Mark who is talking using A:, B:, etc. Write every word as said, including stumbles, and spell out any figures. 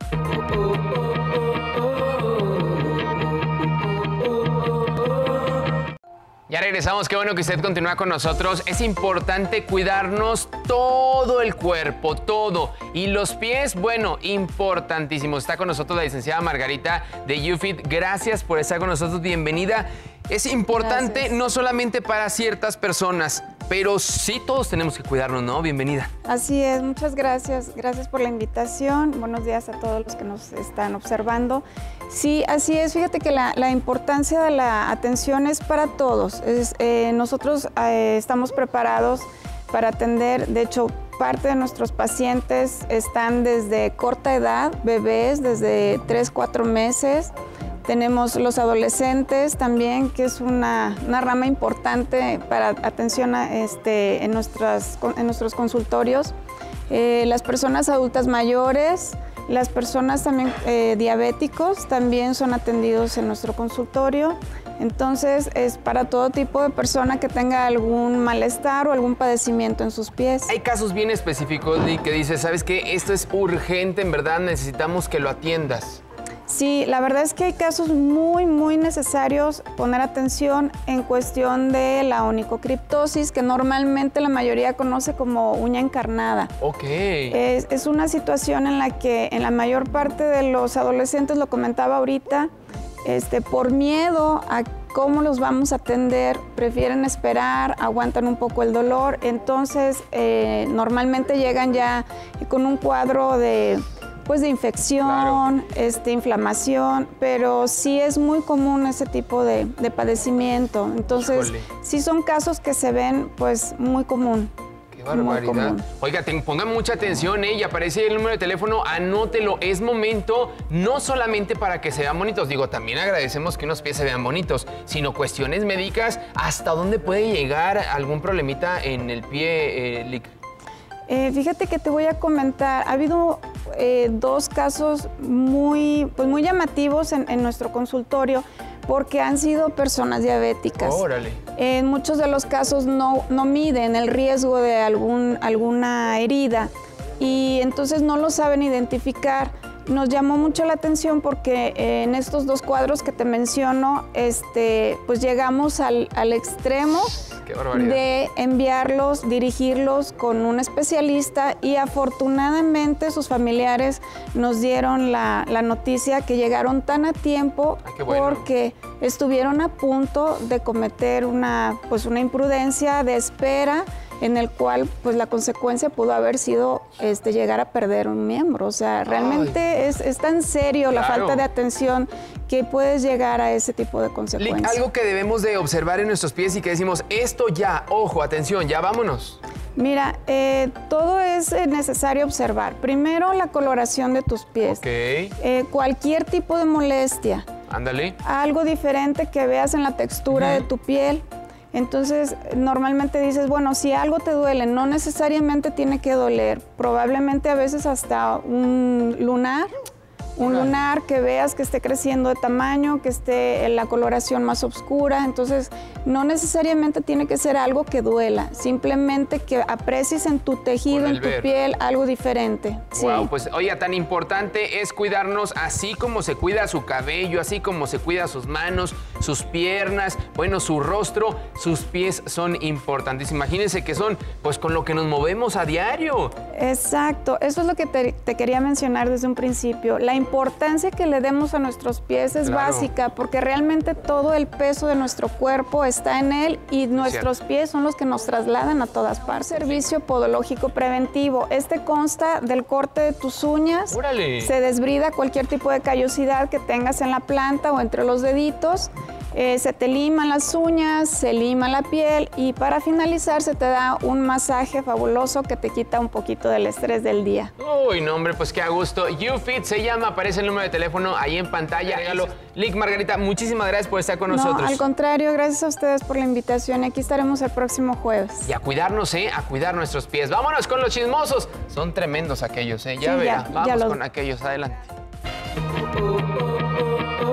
A: Ya regresamos, qué bueno que usted continúa con nosotros. Es importante cuidarnos todo el cuerpo, todo. Y los pies, bueno, importantísimo. Está con nosotros la licenciada Margarita de YouFit. Gracias por estar con nosotros, bienvenida. Es importante Gracias. No solamente para ciertas personas, pero sí todos tenemos que cuidarnos, ¿no? Bienvenida.
B: Así es, muchas gracias. Gracias por la invitación. Buenos días a todos los que nos están observando. Sí, así es. Fíjate que la, la importancia de la atención es para todos. Es, eh, nosotros eh, estamos preparados para atender, de hecho, parte de nuestros pacientes están desde corta edad, bebés, desde tres, cuatro meses. Tenemos los adolescentes también, que es una, una rama importante para atención a, este, en, nuestras, en nuestros consultorios. Eh, las personas adultas mayores, las personas también eh, diabéticos también son atendidos en nuestro consultorio. Entonces es para todo tipo de persona que tenga algún malestar o algún padecimiento en sus pies.
A: Hay casos bien específicos, Lick, que dices, ¿sabes qué? Esto es urgente, en verdad necesitamos que lo atiendas.
B: Sí, la verdad es que hay casos muy, muy necesarios poner atención en cuestión de la onicocriptosis, que normalmente la mayoría conoce como uña encarnada.
A: Ok.
B: Es, es una situación en la que en la mayor parte de los adolescentes, lo comentaba ahorita, este, por miedo a cómo los vamos a atender, prefieren esperar, aguantan un poco el dolor, entonces eh, normalmente llegan ya con un cuadro de... pues de infección, claro. este, inflamación, pero sí es muy común ese tipo de, de padecimiento. Entonces, Híjole. sí son casos que se ven pues muy común.
A: Qué barbaridad. Oiga, ten, pongan mucha atención, ¿eh? Y aparece el número de teléfono, anótelo. Es momento no solamente para que se vean bonitos, digo, también agradecemos que unos pies se vean bonitos, sino cuestiones médicas, ¿hasta dónde puede llegar algún problemita en el pie, eh, Lick?
B: Eh, fíjate que te voy a comentar, ha habido eh, dos casos muy, pues muy llamativos en, en nuestro consultorio porque han sido personas diabéticas.
A: Órale.
B: En muchos de los casos no, no miden el riesgo de algún, alguna herida y entonces no lo saben identificar. Nos llamó mucho la atención porque eh, en estos dos cuadros que te menciono, este, pues llegamos al, al extremo de enviarlos, dirigirlos con un especialista y afortunadamente sus familiares nos dieron la, la noticia que llegaron tan a tiempo
A: Ay, qué bueno.
B: porque estuvieron a punto de cometer una, pues una imprudencia de espera en el cual pues la consecuencia pudo haber sido este, llegar a perder un miembro. O sea, realmente es, es tan serio claro. la falta de atención que puedes llegar a ese tipo de consecuencias.
A: Lick, algo que debemos de observar en nuestros pies y que decimos, esto ya, ojo, atención, ya vámonos.
B: Mira, eh, todo es necesario observar. Primero, la coloración de tus pies.
A: Ok.
B: Eh, cualquier tipo de molestia.
A: Ándale.
B: Algo diferente que veas en la textura uh-huh. de tu piel. Entonces, normalmente dices, bueno, si algo te duele, no necesariamente tiene que doler. Probablemente a veces hasta un lunar, un lunar que veas que esté creciendo de tamaño, que esté en la coloración más oscura. Entonces, no necesariamente tiene que ser algo que duela, simplemente que aprecies en tu tejido, en tu ver. piel, algo diferente.
A: Wow,
B: sí.
A: pues oye, tan importante es cuidarnos así como se cuida su cabello, así como se cuida sus manos, sus piernas, bueno, su rostro, sus pies son importantes. Imagínense que son, pues, con lo que nos movemos a diario.
B: Exacto, eso es lo que te, te quería mencionar desde un principio. La importancia que le demos a nuestros pies es
A: Claro.
B: básica, porque realmente todo el peso de nuestro cuerpo está en él y nuestros
A: Cierto.
B: pies son los que nos trasladan a todas partes. Servicio podológico preventivo. Este consta del corte de tus uñas.
A: ¡Órale!
B: Se desbrida cualquier tipo de callosidad que tengas en la planta o entre los deditos. Eh, se te liman las uñas, se lima la piel y para finalizar se te da un masaje fabuloso que te quita un poquito del estrés del día.
A: Uy, no, hombre, pues qué a gusto. YouFit se llama, aparece el número de teléfono ahí en pantalla. Regalo. Lick, Margarita, muchísimas gracias por estar con
B: no,
A: nosotros.
B: Al contrario, gracias a ustedes por la invitación y aquí estaremos el próximo jueves.
A: Y a cuidarnos, ¿eh? A cuidar nuestros pies. Vámonos con los chismosos. Son tremendos aquellos, ¿eh? Ya
B: Sí,
A: verá.
B: ya,
A: Vamos
B: ya los...
A: con aquellos. Adelante.